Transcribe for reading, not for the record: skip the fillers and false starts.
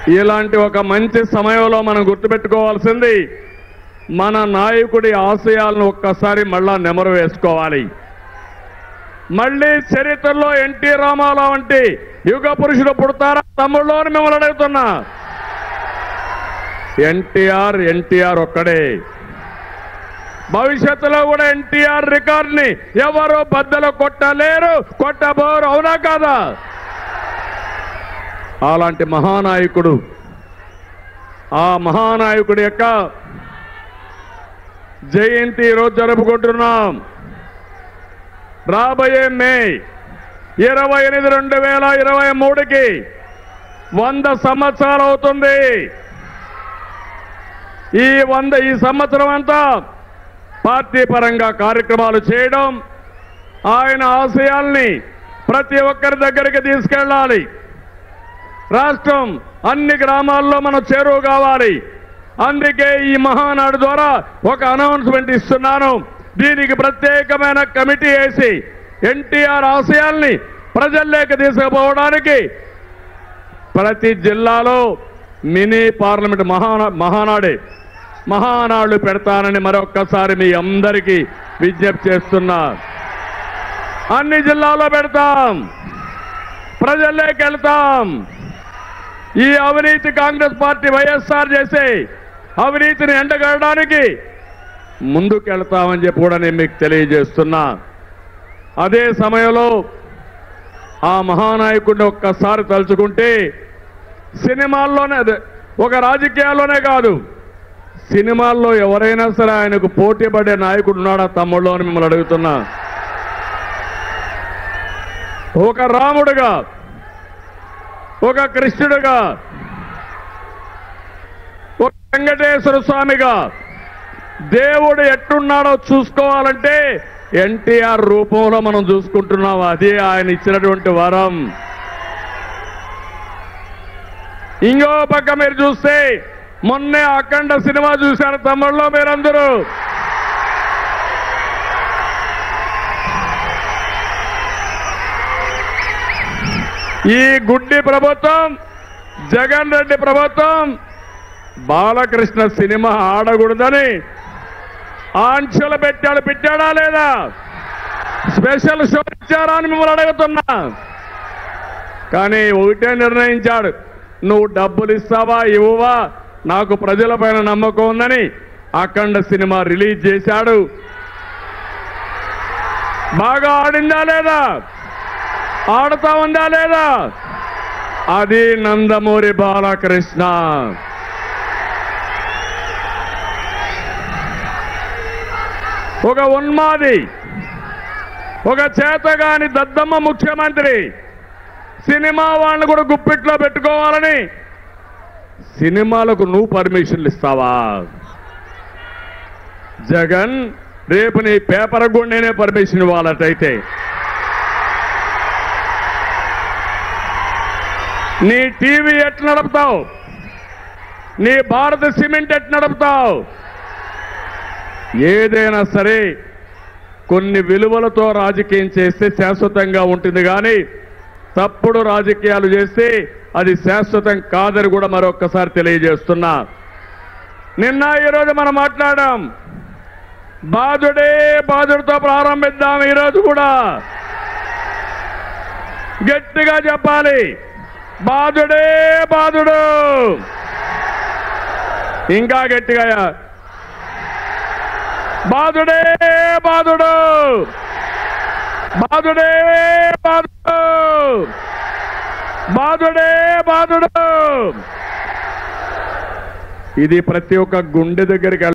ఇలాంటి ఒక మంచి సమయంలో మనం గుర్తుపెట్టుకోవాల్సింది మన నాయకుడి ఆశయాలను ఒక్కసారి మళ్ళా నెమరు వేసుకోవాలి. మళ్ళీ చరిత్రలో ఎన్టీ రామారావు వంటి యుగ పురుషుడు పుడతారా తమ్ముళ్ళు అని మిమ్మల్ని అడుగుతున్నా. ఎన్టీఆర్ ఒక్కడే. భవిష్యత్తులో కూడా ఎన్టీఆర్ రికార్డుని ఎవరు బద్దలు కొట్టలేరు, కొట్టబోరు. అవునా కాదా? అలాంటి మహానాయకుడు, ఆ మహానాయకుడి యొక్క జయంతి ఈరోజు జరుపుకుంటున్నాం. రాబోయే మే 28, 2023కి 100 సంవత్సరాలు అవుతుంది. ఈ సంవత్సరం అంతా పార్టీ పరంగా కార్యక్రమాలు చేయడం, ఆయన ఆశయాల్ని ప్రతి ఒక్కరి దగ్గరికి తీసుకెళ్ళాలి. రాష్ట్రం అన్ని గ్రామాల్లో మనం చేరువ కావాలి. అందుకే ఈ మహానాడు ద్వారా ఒక అనౌన్స్మెంట్ ఇస్తున్నాను. దీనికి ప్రత్యేకమైన కమిటీ వేసి ఎన్టీఆర్ ఆశయాల్ని ప్రజల్లోకి తీసుకుపోవడానికి ప్రతి జిల్లాలో మినీ పార్లమెంట్ మహానాడు పెడతానని మరొక్కసారి మీ అందరికీ విజ్ఞప్తి చేస్తున్నా. అన్ని జిల్లాల్లో పెడతాం, ప్రజల్లోకి వెళ్తాం. ఈ అవినీతి కాంగ్రెస్ పార్టీ వైఎస్ఆర్ చేసే అవినీతిని ఎండగడడానికి ముందుకెళ్తామని చెప్పి కూడా నేను మీకు తెలియజేస్తున్నా. అదే సమయంలో ఆ మహానాయకుడిని ఒక్కసారి తలుచుకుంటే సినిమాల్లోనే, ఒక రాజకీయాల్లోనే కాదు, సినిమాల్లో ఎవరైనా సరే ఆయనకు పోటీ పడే నాయకుడు ఉన్నాడా తమ్ముళ్ళు అని మిమ్మల్ని అడుగుతున్నా. ఒక రాముడుగా, ఒక కృష్ణుడుగా, ఒక వెంకటేశ్వర స్వామిగా దేవుడు ఎట్టున్నాడో చూసుకోవాలంటే ఎన్టీఆర్ రూపంలో మనం చూసుకుంటున్నాం. అదే ఆయన ఇచ్చినటువంటి వరం. ఇంకో పక్క మీరు చూస్తే మొన్నే అఖండ సినిమా చూశారు తమ్ముళ్ళు మీరందరూ. ఈ గుడ్డి ప్రభుత్వం, జగన్ రెడ్డి ప్రభుత్వం బాలకృష్ణ సినిమా ఆడకూడదని ఆంక్షలు పెట్టాడా లేదా? స్పెషల్ షో ఇచ్చారా అని మిమ్మల్ని అడుగుతున్నా. కానీ ఒకటే నిర్ణయించాడు, నువ్వు డబ్బులు ఇస్తావా ఇవ్వవా, నాకు ప్రజలపైన నమ్మకం ఉందని అఖండ సినిమా రిలీజ్ చేశాడు. బాగా ఆడిందా లేదా? ఆడుతా ఉందా లేదా? అది నందమూరి బాలకృష్ణ. ఒక ఉన్మాది, ఒక చేతగాని దద్దమ్మ ముఖ్యమంత్రి సినిమా వాళ్ళని కూడా గుప్పిట్లో పెట్టుకోవాలని సినిమాలకు నువ్వు పర్మిషన్లు ఇస్తావా? జగన్, రేపు నీ పేపర్ కూడా నేనే పర్మిషన్ ఇవ్వాలటైతే నీ టీవీ ఎట్లా నడుపుతావు? నీ భారత సిమెంట్ ఎట్లా నడుపుతావు? ఏదైనా సరే కొన్ని విలువలతో రాజకీయం చేస్తే శాశ్వతంగా ఉంటుంది, కానీ తప్పుడు రాజకీయాలు చేస్తే అది శాశ్వతం కాదని కూడా మరొక్కసారి తెలియజేస్తున్నా. నిన్న ఈరోజు మనం మాట్లాడాం, బాధుడితో ప్రారంభిద్దాం. ఈరోజు కూడా గట్టిగా చెప్పాలి, బాధుడు. ఇంకా గట్టిగా, బాధుడు. ఇది ప్రతి ఒక్క గుండె దగ్గరికి